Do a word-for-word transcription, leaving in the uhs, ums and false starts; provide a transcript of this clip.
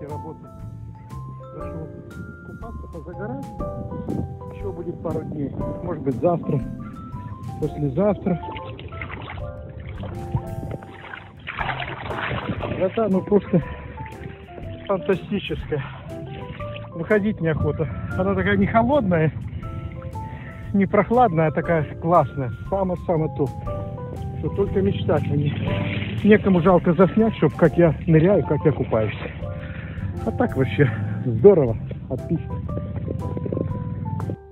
все работы. Зашел купаться, позагорать. Еще будет пару дней. Может быть завтра, послезавтра. Это ну просто фантастическая. Выходить неохота. Она такая не холодная, не прохладная, а такая классная. Самое-самое то, что только мечтать о ней. Некому жалко заснять, чтобы как я ныряю, как я купаюсь. А так вообще здорово, отлично.